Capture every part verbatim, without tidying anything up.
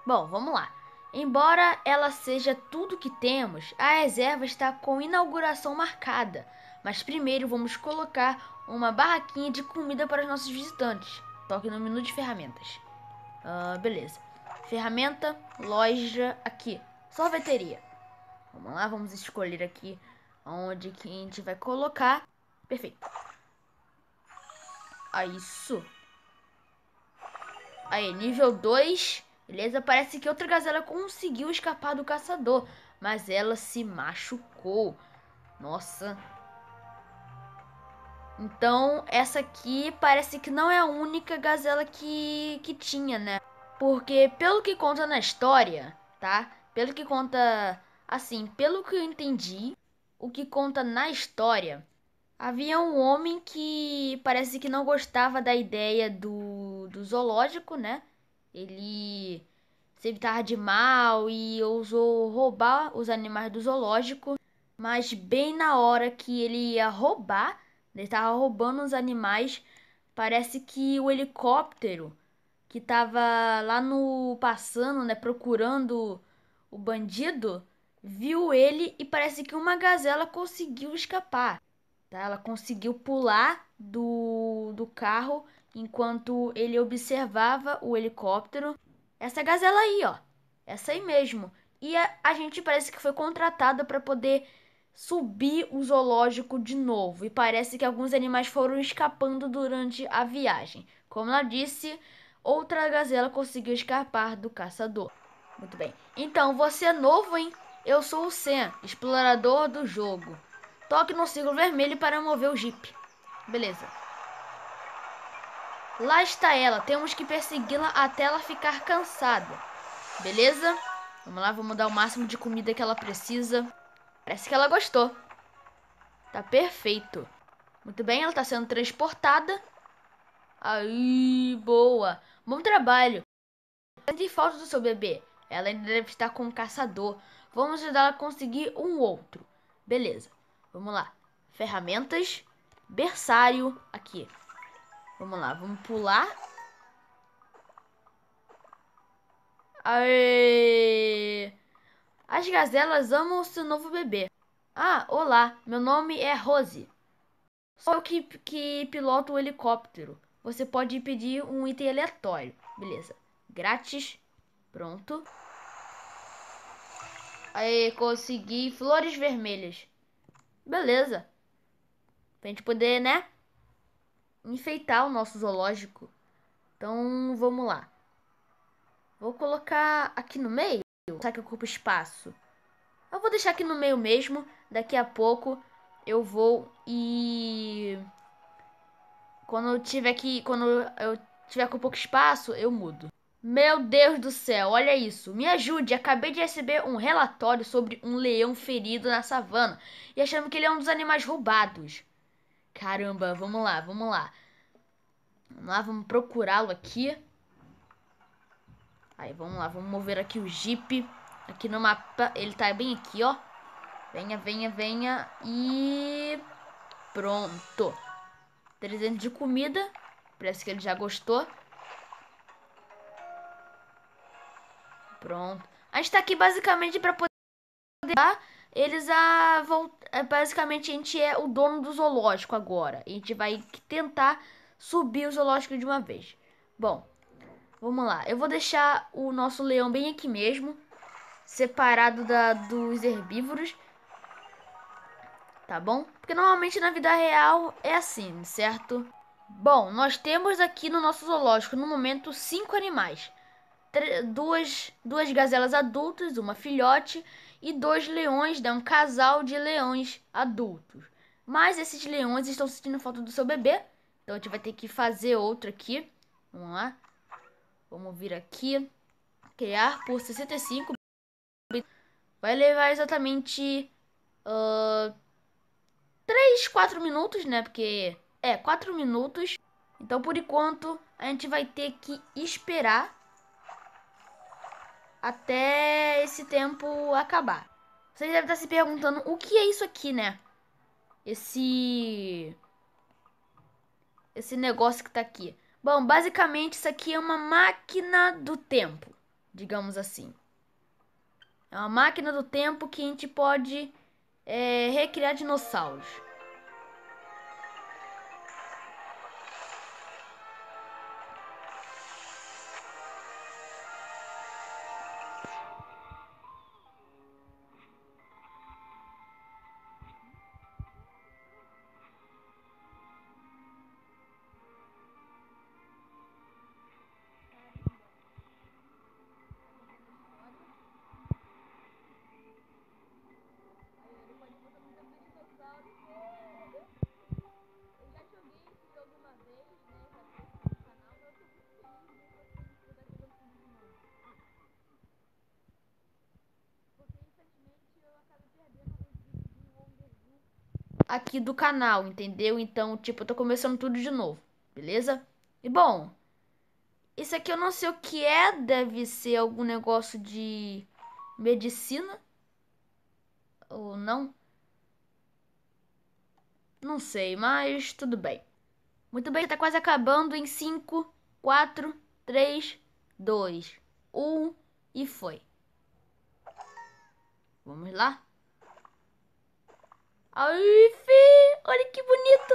Bom, vamos lá. Embora ela seja tudo que temos, a reserva está com inauguração marcada. Mas primeiro vamos colocar uma barraquinha de comida para os nossos visitantes. Toque no menu de ferramentas. Ah, beleza. Ferramenta, loja, aqui. Sorveteria. Vamos lá, vamos escolher aqui onde que a gente vai colocar. Perfeito. Ah, isso. Aí, nível dois. Beleza, parece que outra gazela conseguiu escapar do caçador, mas ela se machucou. Nossa. Então, essa aqui parece que não é a única gazela que, que tinha, né? Porque, pelo que conta na história, tá? Pelo que conta, assim, pelo que eu entendi, o que conta na história, havia um homem que parece que não gostava da ideia do, do zoológico, né? Ele sempre tava de mal e ousou roubar os animais do zoológico. Mas bem na hora que ele ia roubar, ele tava roubando os animais, parece que o helicóptero que tava lá no passando, né, procurando o bandido, viu ele e parece que uma gazela conseguiu escapar, tá? Ela conseguiu pular do, do carro enquanto ele observava o helicóptero. Essa gazela aí, ó. Essa aí mesmo. E a, a gente parece que foi contratada para poder subir o zoológico de novo. E parece que alguns animais foram escapando durante a viagem. Como ela disse, outra gazela conseguiu escapar do caçador. Muito bem. Então, você é novo, hein? Eu sou o Sam, explorador do jogo. Toque no círculo vermelho para mover o Jeep. Beleza. Lá está ela. Temos que persegui-la até ela ficar cansada. Beleza? Vamos lá, vamos dar o máximo de comida que ela precisa. Parece que ela gostou. Tá perfeito. Muito bem, ela está sendo transportada. Aí, boa. Bom trabalho. Sente falta do seu bebê. Ela ainda deve estar com um caçador. Vamos ajudá-la a conseguir um outro. Beleza. Vamos lá. Ferramentas. Berçário. Aqui. Vamos lá, vamos pular. Aê! As gazelas amam o seu novo bebê. Ah, olá. Meu nome é Rose. Sou eu que, que piloto o helicóptero. Você pode pedir um item aleatório. Beleza. Grátis. Pronto. Aí, consegui flores vermelhas. Beleza. Pra gente poder, né? Enfeitar o nosso zoológico. Então, vamos lá. Vou colocar aqui no meio. Será que ocupa espaço? Eu vou deixar aqui no meio mesmo. Daqui a pouco eu vou e... Quando eu tiver aqui... Quando eu tiver com pouco espaço, eu mudo. Meu Deus do céu, olha isso. Me ajude, acabei de receber um relatório sobre um leão ferido na savana e achando que ele é um dos animais roubados. Caramba, vamos lá, vamos lá. Vamos lá, vamos procurá-lo aqui. Aí, vamos lá, vamos mover aqui o Jeep. Aqui no mapa, ele tá bem aqui, ó. Venha, venha, venha. E... pronto. trezentos de comida. Parece que ele já gostou. Pronto. A gente tá aqui basicamente pra poder dar eles a voltar. Basicamente, a gente é o dono do zoológico agora. A gente vai tentar subir o zoológico de uma vez. Bom, vamos lá. Eu vou deixar o nosso leão bem aqui mesmo, separado da, dos herbívoros. Tá bom? Porque normalmente na vida real é assim, certo? Bom, nós temos aqui no nosso zoológico, no momento, cinco animais. Duas, duas gazelas adultas, uma filhote e dois leões, né? Um casal de leões adultos. Mas esses leões estão sentindo falta do seu bebê. Então a gente vai ter que fazer outro aqui. Vamos lá. Vamos vir aqui. Criar por sessenta e cinco. Vai levar exatamente uh, três, quatro minutos, né? Porque é quatro minutos. Então por enquanto a gente vai ter que esperar até esse tempo acabar. Vocês devem estar se perguntando o que é isso aqui, né? Esse... Esse negócio que tá aqui. Bom, basicamente isso aqui é uma máquina do tempo. digamos assim. É uma máquina do tempo que a gente pode é, recriar dinossauros. Aqui do canal, entendeu? Então, tipo, eu tô começando tudo de novo, beleza? E bom, isso aqui eu não sei o que é, deve ser algum negócio de medicina ou não? Não sei, mas tudo bem. Muito bem, tá quase acabando em cinco, quatro, três, dois, um e foi. Vamos lá? Ai, fi, olha que bonito.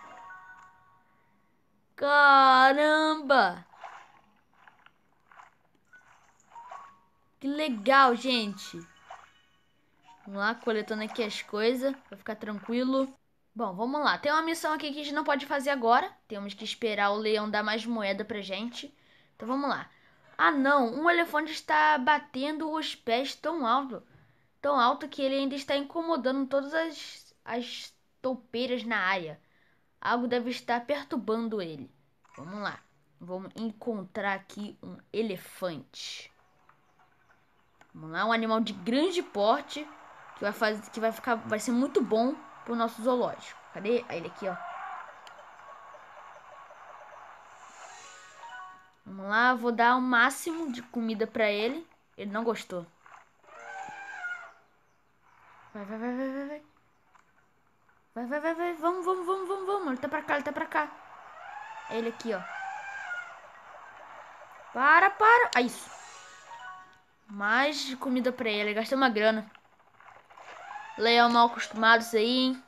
Caramba! Que legal, gente. Vamos lá, coletando aqui as coisas pra ficar tranquilo. Bom, vamos lá. Tem uma missão aqui que a gente não pode fazer agora. Temos que esperar o leão dar mais moeda pra gente. Então vamos lá. Ah, não. Um elefante está batendo os pés tão alto. Tão alto que ele ainda está incomodando todas as, as toupeiras na área. Algo deve estar perturbando ele. Vamos lá. Vamos encontrar aqui um elefante. Vamos lá, um animal de grande porte que vai fazer, que vai ficar, vai ser muito bom pro nosso zoológico. Cadê ele aqui, ó? Vamos lá, vou dar o máximo de comida pra ele. Ele não gostou. Vai, vai, vai, vai, vai, vai. Vai, vai, vai, vai. Vamos, vamos, vamos, vamos, vamos. Ele tá pra cá, ele tá pra cá. É ele aqui, ó. Para, para. Ah, isso. Mais comida pra ele. Gastei uma grana. Leão mal acostumado isso aí, hein?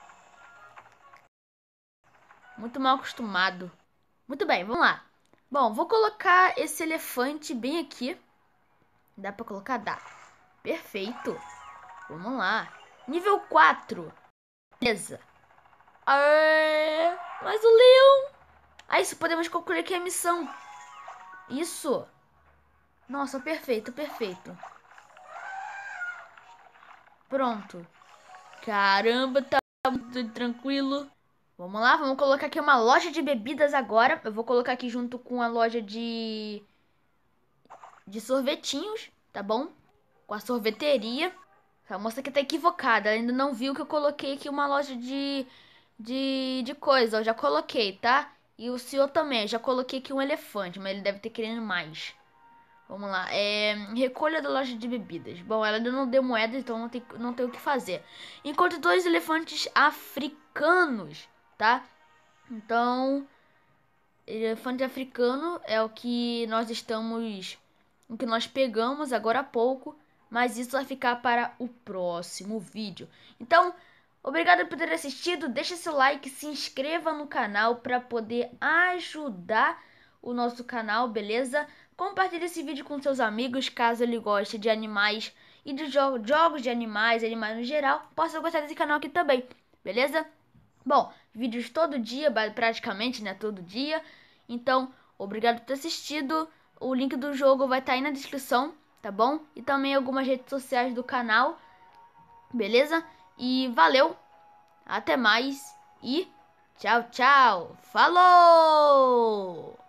Muito mal acostumado. Muito bem, vamos lá. Bom, vou colocar esse elefante bem aqui. Dá pra colocar? Dá. Perfeito. Vamos lá. Nível quatro. Beleza. Aê, mais o leão. Ah, isso, podemos concluir aqui a missão. Isso. Nossa, perfeito, perfeito. Pronto. Caramba, tá muito tranquilo. Vamos lá, vamos colocar aqui uma loja de bebidas agora. Eu vou colocar aqui junto com a loja de... de sorvetinhos, tá bom? Com a sorveteria. A moça aqui tá equivocada, ela ainda não viu que eu coloquei aqui uma loja de... de, de coisa. Eu já coloquei, tá? E o senhor também, eu já coloquei aqui um elefante, mas ele deve ter querendo mais. Vamos lá, é... recolha da loja de bebidas. Bom, ela ainda não deu moeda, então não tem, não tem o que fazer. Encontre dois elefantes africanos, tá? Então, elefante africano é o que nós estamos... o que nós pegamos agora há pouco. Mas isso vai ficar para o próximo vídeo. Então, obrigado por ter assistido. Deixa seu like, se inscreva no canal para poder ajudar o nosso canal, beleza? Compartilhe esse vídeo com seus amigos, caso ele goste de animais e de jo jogos de animais, animais no geral. Possa gostar desse canal aqui também, beleza? Bom, vídeos todo dia, praticamente, né? Todo dia. Então, obrigado por ter assistido. O link do jogo vai estar aí na descrição, tá bom? E também algumas redes sociais do canal, beleza? E valeu, até mais e tchau, tchau. Falou!